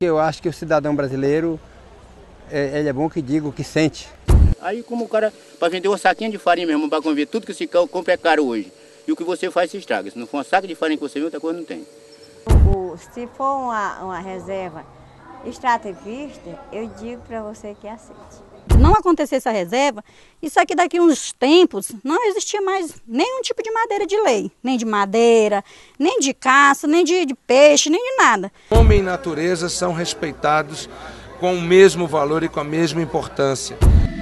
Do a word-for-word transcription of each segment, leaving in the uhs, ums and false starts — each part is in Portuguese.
Eu acho que o cidadão brasileiro, ele é bom que diga o que sente. Aí como o cara, para vender uma saquinha de farinha mesmo, para conviver tudo que esse cão compra é caro hoje. E o que você faz se estraga. Se não for uma saca de farinha que você vê, outra coisa não tem. O, se for uma, uma reserva extrativista, eu digo para você que aceite. Não acontecer essa reserva, isso aqui daqui a uns tempos não existia mais nenhum tipo de madeira de lei. Nem de madeira, nem de caça, nem de, de peixe, nem de nada. Homem e natureza são respeitados com o mesmo valor e com a mesma importância.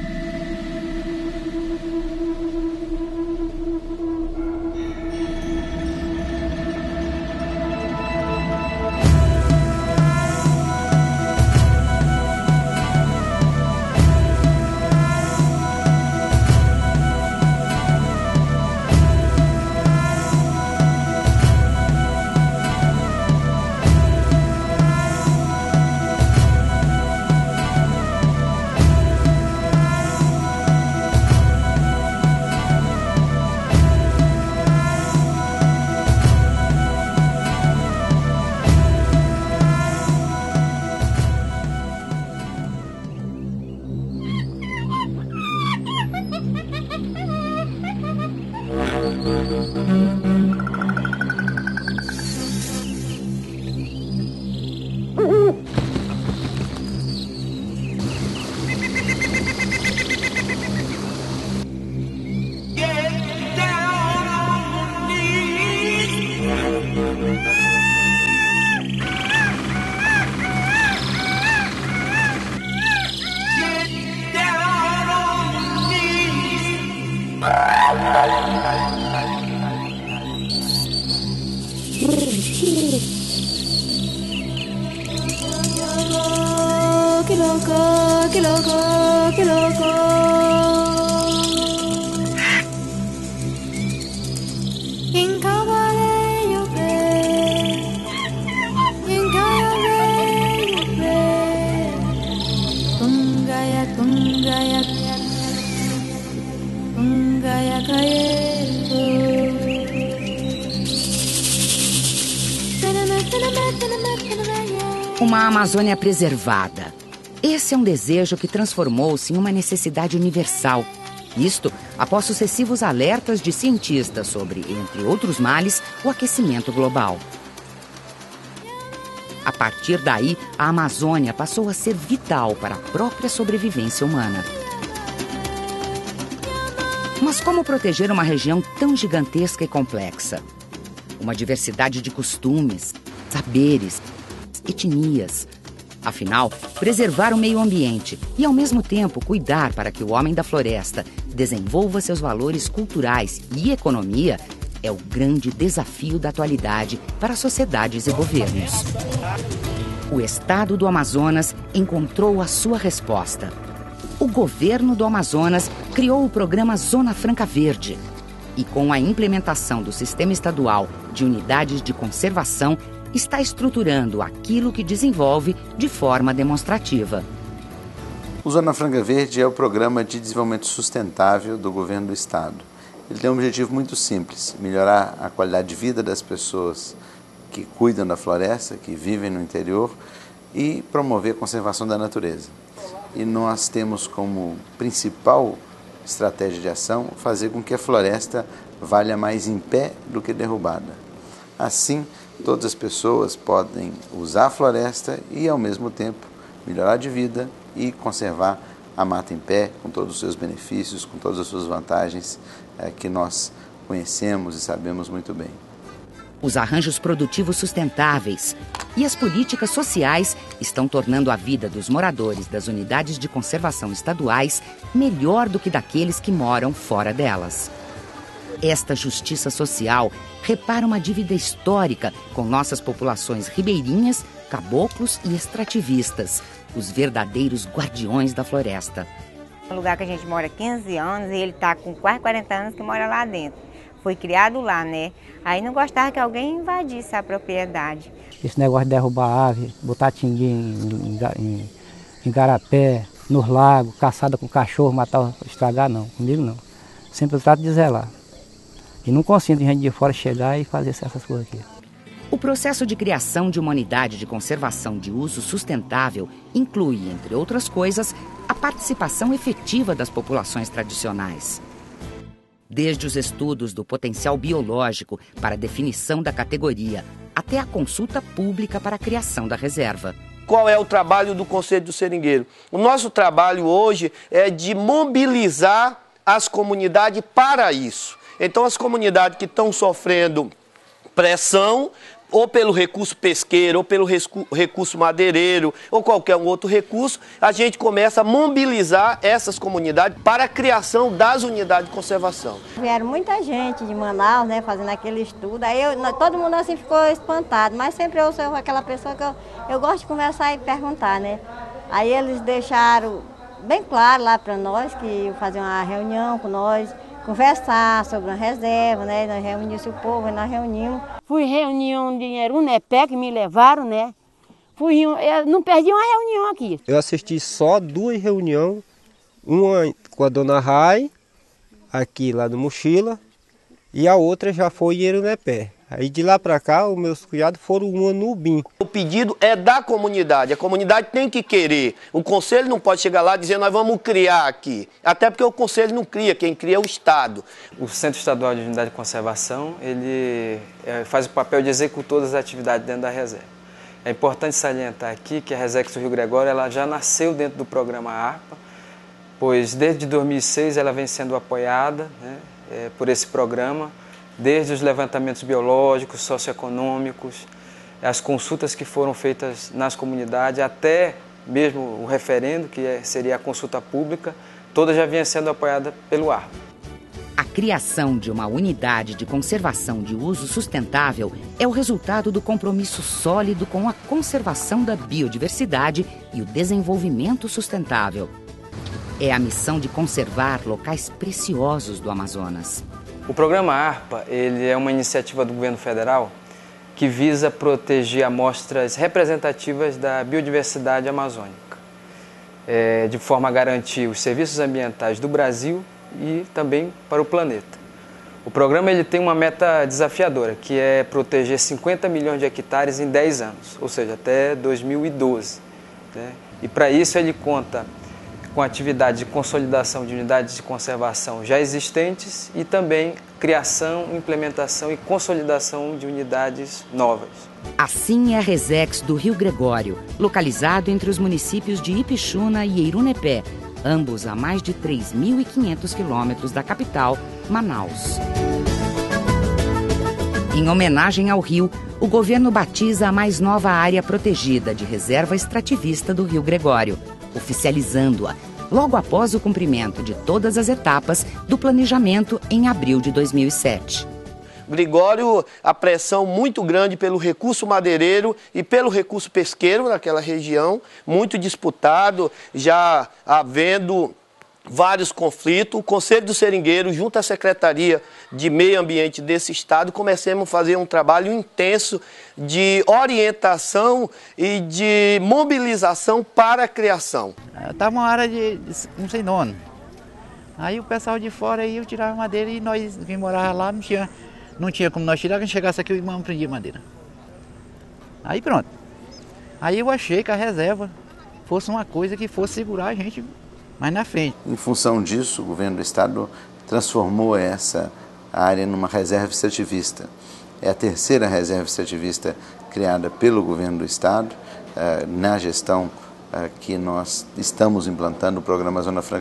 Que louco, que louco, que louco. Em cavaleiro vê, em cavaleiro vê. Cungaia, cungaia, cungaia, caieiro. Uma Amazônia preservada. Esse é um desejo que transformou-se em uma necessidade universal. Isto após sucessivos alertas de cientistas sobre, entre outros males, o aquecimento global. A partir daí, a Amazônia passou a ser vital para a própria sobrevivência humana. Mas como proteger uma região tão gigantesca e complexa? Uma diversidade de costumes, saberes, etnias. Afinal, preservar o meio ambiente e, ao mesmo tempo, cuidar para que o homem da floresta desenvolva seus valores culturais e economia é o grande desafio da atualidade para sociedades e governos. O Estado do Amazonas encontrou a sua resposta. O governo do Amazonas criou o programa Zona Franca Verde. E com a implementação do sistema estadual de unidades de conservação, está estruturando aquilo que desenvolve de forma demonstrativa. O Zona Franca Verde é o programa de desenvolvimento sustentável do governo do estado. Ele tem um objetivo muito simples: melhorar a qualidade de vida das pessoas que cuidam da floresta, que vivem no interior, e promover a conservação da natureza. E nós temos como principal estratégia de ação fazer com que a floresta valha mais em pé do que derrubada. Assim, todas as pessoas podem usar a floresta e, ao mesmo tempo, melhorar de vida e conservar a mata em pé, com todos os seus benefícios, com todas as suas vantagens é, que nós conhecemos e sabemos muito bem. Os arranjos produtivos sustentáveis e as políticas sociais estão tornando a vida dos moradores das unidades de conservação estaduais melhor do que daqueles que moram fora delas. Esta justiça social repara uma dívida histórica com nossas populações ribeirinhas, caboclos e extrativistas, os verdadeiros guardiões da floresta. Um lugar que a gente mora há quinze anos e ele está com quase quarenta anos que mora lá dentro. Foi criado lá, né? Aí não gostava que alguém invadisse a propriedade. Esse negócio de derrubar ave, botar tinguinho em, em, em garapé, nos lagos, caçada com cachorro, matar, estragar, não. Comigo não. Sempre eu trato de zelar. E não consinto gente de fora chegar e fazer essas coisas aqui. O processo de criação de uma unidade de conservação de uso sustentável inclui, entre outras coisas, a participação efetiva das populações tradicionais. Desde os estudos do potencial biológico para a definição da categoria, até a consulta pública para a criação da reserva. Qual é o trabalho do Conselho do Seringueiro? O nosso trabalho hoje é de mobilizar as comunidades para isso. Então, as comunidades que estão sofrendo pressão, ou pelo recurso pesqueiro, ou pelo recurso madeireiro, ou qualquer um outro recurso, a gente começa a mobilizar essas comunidades para a criação das unidades de conservação. Vieram muita gente de Manaus, né, fazendo aquele estudo, aí eu, todo mundo assim ficou espantado, mas sempre eu sou aquela pessoa que eu, eu gosto de conversar e perguntar, né. Aí eles deixaram bem claro lá para nós que iam fazer uma reunião com nós, conversar sobre uma reserva, né? Nós reunimos o povo, nós reunimos. Fui reunião de Irunepé, que me levaram, né? Fui, eu não perdi uma reunião aqui. Eu assisti só duas reuniões, uma com a dona Rai, aqui lá no Mochila, e a outra já foi em Irunepé. Aí de lá para cá, os meus cunhados foram uma no Ubim. O pedido é da comunidade, a comunidade tem que querer. O conselho não pode chegar lá e dizer nós vamos criar aqui. Até porque o conselho não cria, quem cria é o Estado. O Centro Estadual de Unidade de Conservação, ele faz o papel de executor das atividades dentro da reserva. É importante salientar aqui que a Resex do Rio Gregório ela já nasceu dentro do programa ARPA, pois desde dois mil e seis ela vem sendo apoiada, né, é, por esse programa, desde os levantamentos biológicos, socioeconômicos, as consultas que foram feitas nas comunidades, até mesmo o referendo, que é, seria a consulta pública, toda já vinha sendo apoiada pelo ARPA. A criação de uma unidade de conservação de uso sustentável é o resultado do compromisso sólido com a conservação da biodiversidade e o desenvolvimento sustentável. É a missão de conservar locais preciosos do Amazonas. O programa ARPA ele é uma iniciativa do governo federal que visa proteger amostras representativas da biodiversidade amazônica, é, de forma a garantir os serviços ambientais do Brasil e também para o planeta. O programa ele tem uma meta desafiadora, que é proteger cinquenta milhões de hectares em dez anos, ou seja, até dois mil e doze. Né? E para isso ele conta com atividades de consolidação de unidades de conservação já existentes e também criação, implementação e consolidação de unidades novas. Assim é a Resex do Rio Gregório, localizado entre os municípios de Ipixuna e Irunepé, ambos a mais de três mil e quinhentos quilômetros da capital, Manaus. Em homenagem ao rio, o governo batiza a mais nova área protegida de reserva extrativista do Rio Gregório, oficializando-a logo após o cumprimento de todas as etapas do planejamento em abril de dois mil e sete. Gregório, a pressão muito grande pelo recurso madeireiro e pelo recurso pesqueiro naquela região, muito disputado, já havendo vários conflitos. O Conselho do Seringueiro, junto à Secretaria de Meio Ambiente desse estado, começamos a fazer um trabalho intenso de orientação e de mobilização para a criação. Estava uma área de, de não sei nono. Aí o pessoal de fora ia tirar madeira e nós, quem morava lá, não tinha, não tinha como nós tirar, quando chegasse aqui o irmão prendia madeira. Aí pronto. Aí eu achei que a reserva fosse uma coisa que fosse segurar a gente mais na frente. Em função disso, o governo do estado transformou essa área numa reserva extrativista. É a terceira reserva extrativista criada pelo governo do estado, na gestão que nós estamos implantando o programa Zona Franca